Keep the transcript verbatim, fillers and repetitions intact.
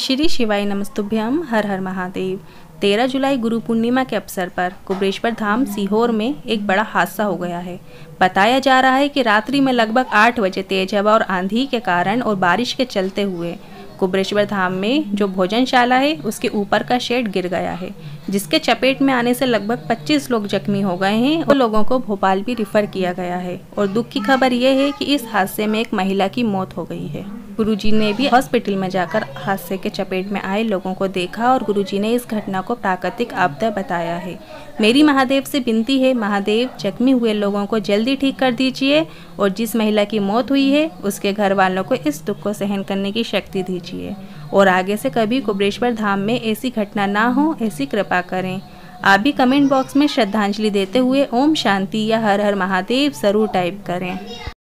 श्री शिवाय नमस्तुभ्यम। हर हर महादेव। तेरह जुलाई गुरु पूर्णिमा के अवसर पर कुबरेश्वर धाम सीहोर में एक बड़ा हादसा हो गया है। बताया जा रहा है कि रात्रि में लगभग आठ बजे तेज हवा और आंधी के कारण और बारिश के चलते हुए कुबरेश्वर धाम में जो भोजनशाला है उसके ऊपर का शेड गिर गया है, जिसके चपेट में आने से लगभग पच्चीस लोग जख्मी हो गए हैं और लोगों को भोपाल भी रिफर किया गया है। और दुख की खबर यह है कि इस हादसे में एक महिला की मौत हो गई है। गुरुजी ने भी हॉस्पिटल में जाकर हादसे के चपेट में आए लोगों को देखा और गुरुजी ने इस घटना को प्राकृतिक आपदा बताया है। मेरी महादेव से विनती है, महादेव जख्मी हुए लोगों को जल्दी ठीक कर दीजिए और जिस महिला की मौत हुई है उसके घर वालों को इस दुख को सहन करने की शक्ति दीजिए और आगे से कभी कुबरेश्वर धाम में ऐसी घटना ना हो, ऐसी कृपा करें। आप भी कमेंट बॉक्स में श्रद्धांजलि देते हुए ओम शांति या हर हर महादेव जरूर टाइप करें।